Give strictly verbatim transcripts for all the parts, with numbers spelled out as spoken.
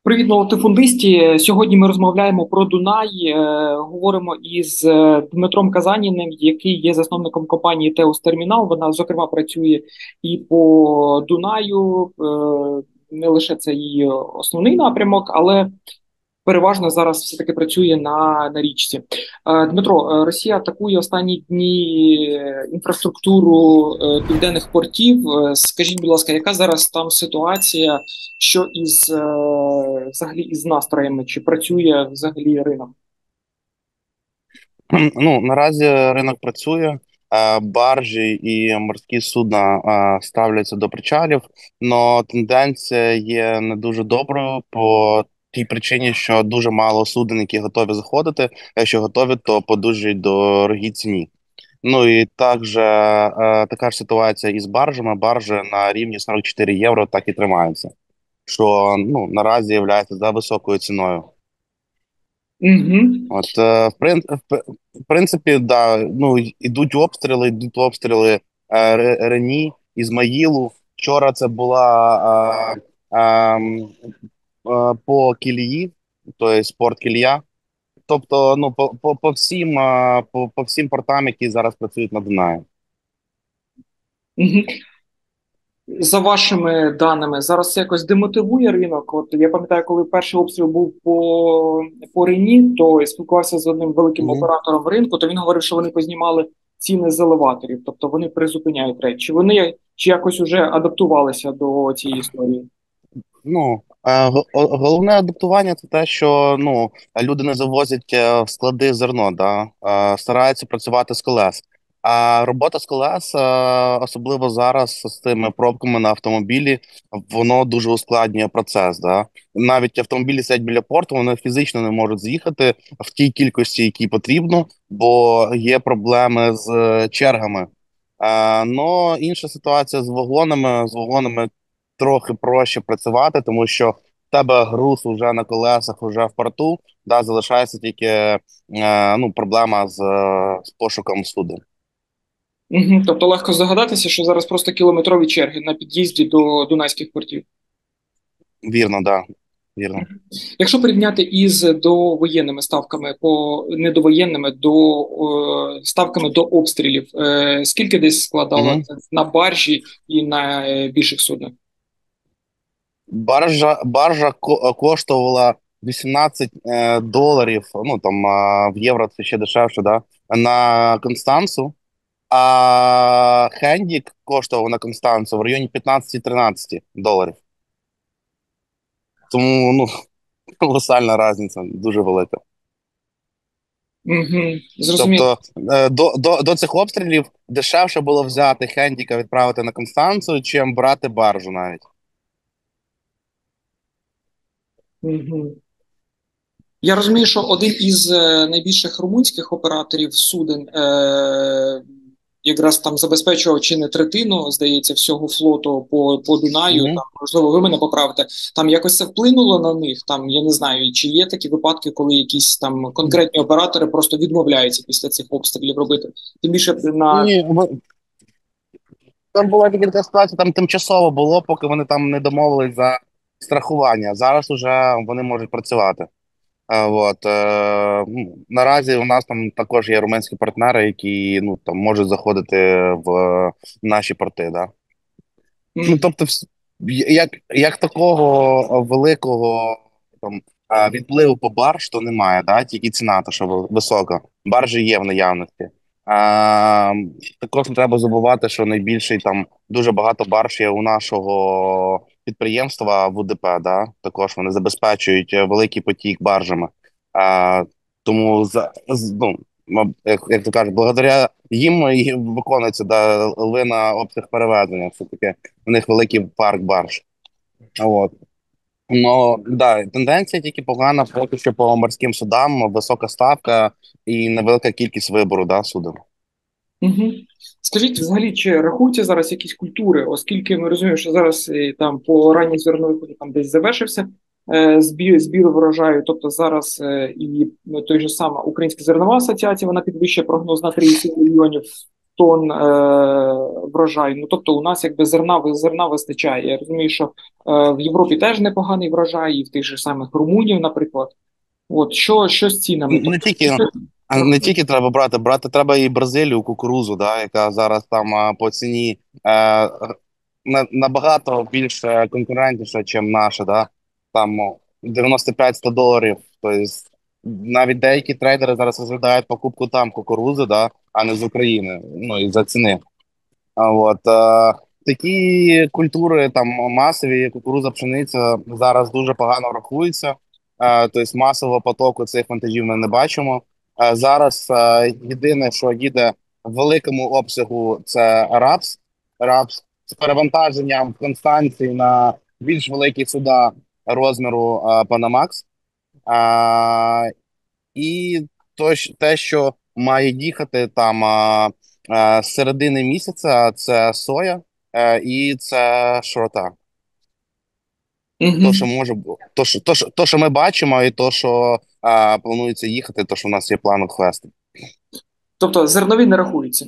Привіт, латифундисті. Сьогодні ми розмовляємо про Дунай. е, Говоримо із е, Дмитром Казаніним, який є засновником компанії Теос Термінал. Вона, зокрема, працює і по Дунаю. Е, Не лише це її основний напрямок, але переважно зараз все-таки працює на, на річці. Е, Дмитро, е, Росія атакує останні дні е, інфраструктуру е, південних портів. Е, Скажіть, будь ласка, яка зараз там ситуація? Що із е, взагалі із настроями? Чи працює взагалі ринок? Ну, наразі ринок працює, е, баржі і морські судна е, ставляться до причалів, але тенденція є не дуже доброю по тій причині, що дуже мало суден, які готові заходити, а якщо готові, то по дуже дорогій ціні. Ну і також е, така ж ситуація із баржами. Баржі на рівні сорок чотири євро так і тримаються, що ну, наразі є за високою ціною. Угу. От, е, в, прин, в, п- в принципі, да, ну, ідуть обстріли, йдуть обстріли е, Ре- Рені, Ізмаїлу. Вчора це була е, е, м, е, по Кілії, тобто порт Кілія. Тобто, ну, по, по, по всім, е, по, по всім портам, які зараз працюють на Дунаї. Угу. За вашими даними, зараз це якось демотивує ринок. От я пам'ятаю, коли перший обстріл був по, по Рені, то я спілкувався з одним великим Угу. оператором ринку, то він говорив, що вони познімали ціни з елеваторів, тобто вони призупиняють рейс. Чи вони чи якось уже адаптувалися до цієї історії? Ну, е, го- о- головне адаптування це те, що ну, люди не завозять е, в склади зерно, да? Е, стараються працювати з колес. А робота з колес, е, особливо зараз з тими пробками на автомобілі, воно дуже ускладнює процес. Да? Навіть автомобілі сидять біля порту, вони фізично не можуть з'їхати в тій кількості, якій потрібно, бо є проблеми з е, чергами. Е, но інша ситуація з вагонами. З вагонами трохи проще працювати, тому що в тебе груз уже на колесах, уже в порту, да, залишається тільки е, ну, проблема з, е, з пошуком суду. Угу. Тобто легко здогадатися, що зараз просто кілометрові черги на під'їзді до Дунайських портів. Вірно, да, вірно. Якщо порівняти із довоєнними ставками, по не довоєнними, до е, ставками до обстрілів, е, скільки десь складало Угу. це на баржі і на е, більших суднах? Баржа, баржа ко- коштувала вісімнадцять е, доларів, ну там е, в євро це ще дешевше, да, на Констанцу, а Хендік коштував на Констанцу в районі п'ятнадцять тринадцять доларів. Тому ну, колосальна різниця, дуже велика. Угу, зрозуміло. Тобто е, до, до, до цих обстрілів дешевше було взяти Хендіка, відправити на Констанцію, чим брати баржу навіть. Угу. Я розумію, що один із е, найбільших румунських операторів суден е, якраз там забезпечував чи не третину, здається, всього флоту по, по Дунаю. Угу. Там, можливо, ви мене поправите. Там якось це вплинуло на них. Там я не знаю, чи є такі випадки, коли якісь там конкретні оператори просто відмовляються після цих обстрілів робити. Тим більше на Ні, в- там була тільки така ситуація, там тимчасово було, поки вони там не домовились за страхування. Зараз вже вони можуть працювати. Е, от, е, ну, наразі у нас там також є румунські партнери, які ну, там, можуть заходити в наші порти. Да? Ну, М, тобто, вс- як, як такого великого там а, відпливу по барж, то немає, да? Тільки ціна, то що ви- висока. Баржі є в наявності. А, також не треба забувати, що найбільший там дуже багато барж є у нашого підприємства в УДП, да? Також вони забезпечують е, великий потік баржами. А, тому за з- ну, м- як, як то кажуть, благодаря їм і виконується да, лина обсяг перевезення. Все таки у них великий парк барж. От. Ну, да, тенденція тільки погана поки що по морським судам, висока ставка і невелика кількість вибору, да, суден. мгм. Скажіть, взагалі, чи рахуються зараз якісь культури, оскільки ми розуміємо, що зараз е, там по ранній зернових там десь завершився е, збір, збір врожаю, тобто зараз е, і ну, той же сама Українська зернова асоціація, вона підвищує прогноз на тридцять мільйонів тонн е, врожаю. Ну тобто, у нас якби зерна зерна вистачає. Я розумію, що е, в Європі теж непоганий врожай, і в тих же самих Румунів, наприклад. От що, що з цінами? Не Тобто, тільки а не тільки треба брати, брати треба і Бразилію, кукурузу, да, яка зараз там а, по ціні е, на, набагато більш конкурентніша, ніж наша, да. Там о, дев'яносто п'ять сто доларів. Тобто навіть деякі трейдери зараз розглядають покупку там кукурузи, да, а не з України. Ну і за ціни. А от е, такі культури, там масові кукуруза, пшениця зараз дуже погано рахуються. Е, тобто масового потоку цих вантажів ми не бачимо. Е, зараз е, єдине, що їде в великому обсягу, це рапс. Рапс з перевантаженням в Констанції на більш великі суда розміру е, Panamax. Е, і то, щ- те, що має їхати там а, а, з середини місяця, це соя е, і це шрота. То, що Угу. може бу- то, що, то, що, то, що ми бачимо, і то, що а, планується їхати, то, що в нас є план хвести. Тобто зернові не рахуються.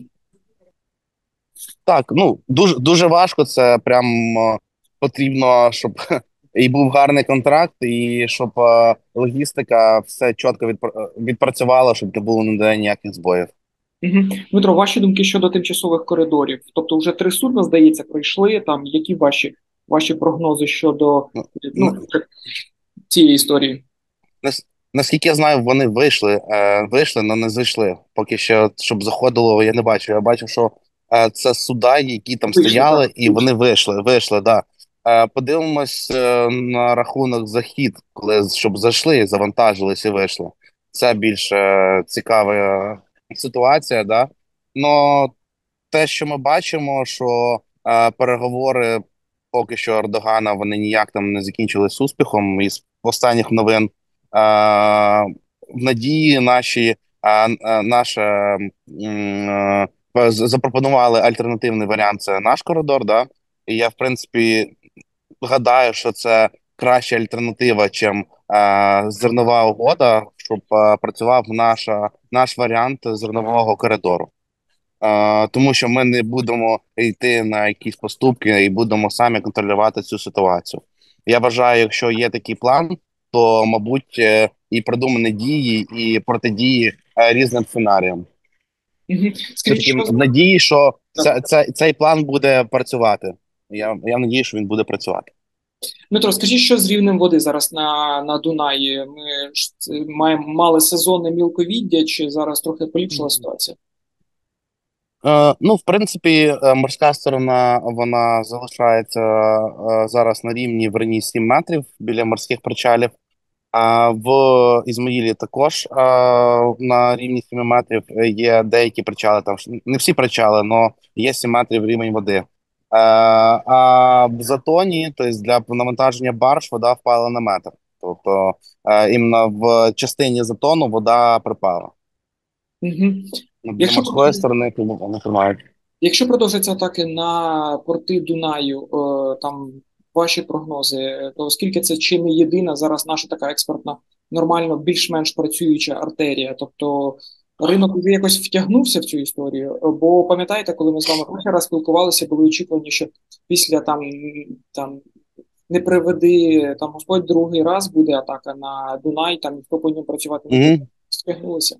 Так, ну дуже дуже важко. Це прям а, потрібно, щоб і був гарний контракт, і щоб а, логістика все чітко відпра- відпрацювала, щоб не було ніде ніяких збоїв. Угу. Дмитро, ваші думки щодо тимчасових коридорів? Тобто, вже три судна, здається, пройшли. Там які ваші ваші прогнози щодо Ну, ну цієї історії? Нас- Наскільки я знаю, вони вийшли, е, вийшли, але не зайшли. Поки що, щоб заходило, я не бачу. Я бачив, що е, це суда, які там Вийшли, так. стояли, і вони вийшли. Вийшли, да. Е, подивимось е, на рахунок захід, коли щоб зайшли, завантажились і вийшли. Це більш е, цікава е, ситуація, да. Но те, що ми бачимо, що е, переговори поки що Ердогана вони ніяк там не закінчились успіхом. Із останніх новин е, в надії наші е, е, наше м, е, з- запропонували альтернативний варіант. Це наш коридор. Да? І я, в принципі, гадаю, що це краща альтернатива, чим е, зернова угода, щоб е, працював наша наш варіант зернового коридору. Е, тому що ми не будемо йти на якісь поступки і будемо самі контролювати цю ситуацію. Я вважаю, якщо є такий план, то мабуть е, і продумані дії, і протидії е, різним сценаріям. Угу. Все Скажіть, таки що в з- надії, що так. ця, ця, цей план буде працювати. Я, я надію, що він буде працювати. Дмитро, скажіть, що з рівнем води зараз на, на Дунаї? Ми ж це маємо мали сезонне мілковіддя, чи зараз трохи поліпшила ситуація? Е, ну, в принципі, е, морська сторона вона залишається е, зараз на рівні в районі сім метрів біля морських причалів. А в Ізмаїлі також а, на рівні сім метрів є деякі причали. Там ж не всі причали, але є сім метрів рівень води. Е, а в Затоні, тобто для навантаження барж, вода впала на метр. Тобто е, іменно в частині Затону вода припала. Угу. Ну, з Якщо морської сторони не тримають. Якщо продовжаться атаки на порти Дунаю, е, там ваші прогнози, то оскільки це чи не єдина зараз наша така експортна, нормально, більш-менш працююча артерія, тобто ринок вже якось втягнувся в цю історію. Бо пам'ятаєте, коли ми з вами перший раз спілкувалися, були очікування, що після там там не приведи там Господь другий раз буде атака на Дунай, там ніхто по ньому працювати не буде. Угу. Спігнулося.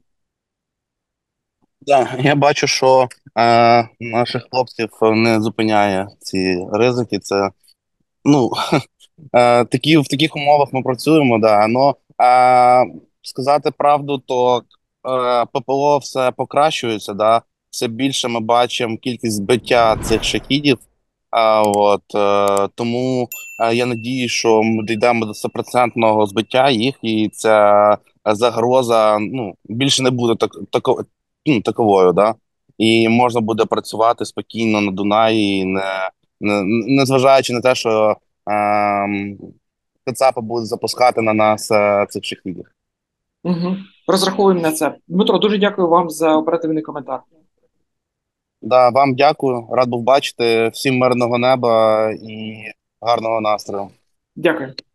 Да, я бачу, що е, наших хлопців не зупиняє ці ризики. Це ну Е, такі в таких умовах ми працюємо, да. Но е, сказати правду, то е, ППО все покращується, да. Все більше ми бачимо кількість збиття цих шахідів. А от е, тому е, я надію, що ми дійдемо до стопроцентного збиття їх, і ця загроза ну більше не буде так, тако, ну, таковою, да. І можна буде працювати спокійно на Дунаї, не, не, не зважаючи на те, що ем, Кацапи будуть запускати на нас е, цих шахідів. Угу. Розраховуємо на це. Дмитро, дуже дякую вам за оперативний коментар. Да, вам дякую, рад був бачити. Всім мирного неба і гарного настрою. Дякую.